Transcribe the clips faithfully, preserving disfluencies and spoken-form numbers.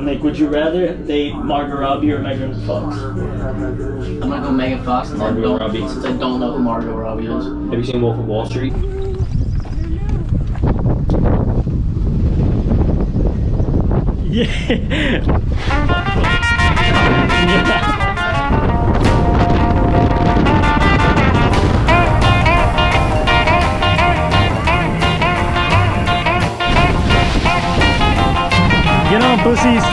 Nick, would you rather date Margot Robbie or Megan Fox? I'm gonna go Megan Fox since I, Margot Robbie. since I don't know who Margot Robbie is. Have you seen Wolf of Wall Street? Yeah. Yeah. Get on, pussies.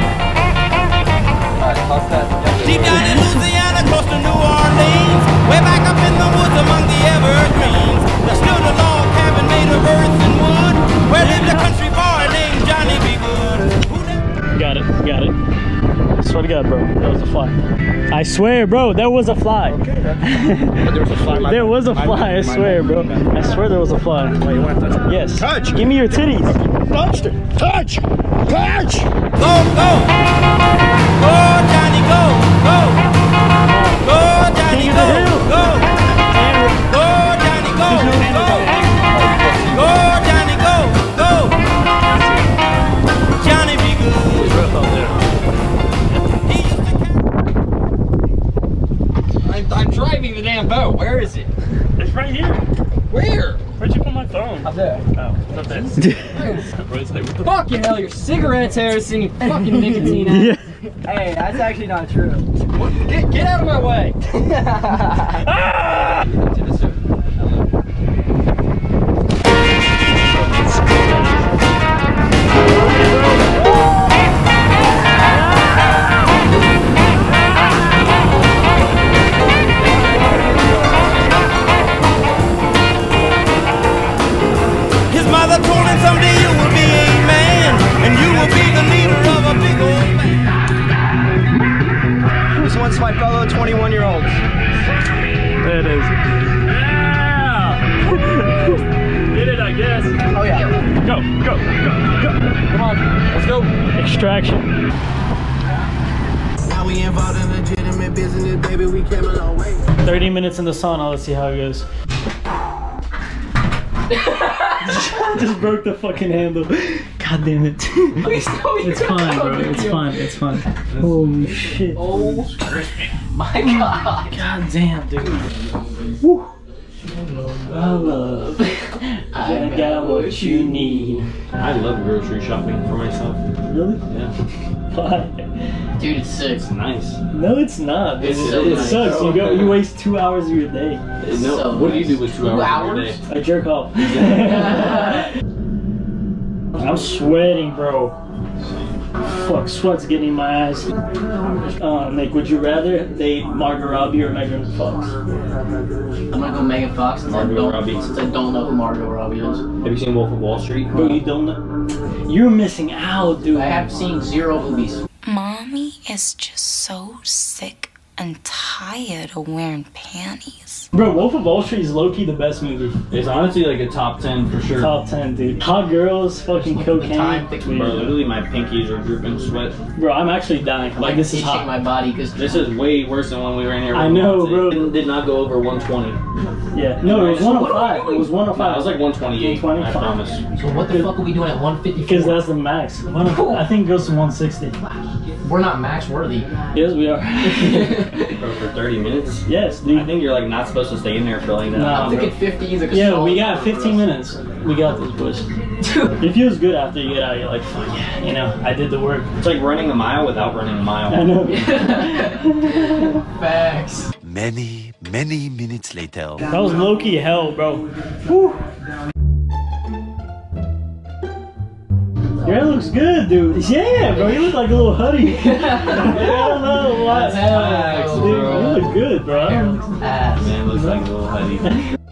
Deep down in Louisiana, close to New Orleans, way back up in the woods among the evergreens, there stood a log cabin made of earth and wood, where lived a country boy named Johnny B. Good. Got it, got it. I swear to God, bro, that was a fly. I swear, bro, there was a fly. Okay. There was a fly. My, there was a fly, I swear, bro. I swear there was a fly. Wait, you want to touch it? Yes. Touch! Give me your titties. Touched it! Touch! Touch! Go, go! Go, Johnny, go! Go! Go, Johnny, go! Go! Go, Johnny, go! Go! Go, Johnny, go! Go! Johnny be good. He used to carry. I'm, I'm driving the damn boat. Where is it? It's right here. Where? Where'd you put my phone? Up there. Oh, it's up there. Fucking hell, your cigarettes, Harrison, you fucking nicotine ass. Yeah. Hey, that's actually not true. Get, get out of my way! Ah! His mother told him someday you will be a man, and you will be the leader of a big old band. This one's my fellow twenty-one year olds. There it is. Yeah! Get it, I guess. Oh yeah. Go, go, go, go. Come on, let's go. Extraction. Now we involved in legitimate business, baby, we came a long way. thirty minutes in the sauna, let's see how it goes. I just broke the fucking handle. God damn it. It's fine, bro. It's fine. It's fine. Holy shit. Oh my god. God damn, dude. Woo. I love. I got what you need. I love grocery shopping for myself. Really? Yeah. Why? Dude, it's sick. It's nice. No, it's not. It's It, so it nice. sucks. You go. You waste two hours of your day. It's No, so what do you nice. do with two, Two hours, of your hours? day? I jerk off. I'm sweating, bro. Fuck, sweat's getting in my eyes. Uh, Nick, would you rather date Margot Robbie or Megan Fox? I'm gonna go Megan Fox since I, Margot don't, Robbie. since I don't know who Margot Robbie is. Have you seen Wolf of Wall Street? Bro, you don't know? You're missing out, dude. I have seen zero movies. Mommy is just so sick and tired of wearing panties. Bro, Wolf of Wall Street is low-key the best movie. It's honestly like a top ten for sure. Top ten, dude. Hot girls, fucking cocaine. time thinking, Bro, literally my pinkies are dripping sweat. Bro, I'm actually dying. I'm Like, like this is itching hot. my body because This is way worse than when we were in here. I know, bro. It did, did not go over one twenty. Yeah. No, it was one oh five. It was one oh No, five. it was like one twenty-eight. one I twenty-five. promise. So what the fuck are we doing at one Because fifty-four? that's the max. One oh- I think it goes to one sixty. We're not max worthy. Yes, we are. Bro, for thirty minutes? Yes, I dude. think you're like not supposed to stay in there for like that. Nah. I'm thinking fifty is like a Yeah, solid we got number for fifteen us. minutes. We got this, boys. It feels good after you get out. You're like, fuck yeah, you know, I did the work. It's like running a mile without running a mile. I know. Facts. Many, many minutes later. That was low-key hell, bro. Whew. Your hair looks good, dude. Yeah, bro, you look like a little hoodie. I don't know why. That's hell, Dude, bro. you look good, bro. Hair looks ass. Man, looks like a little honey.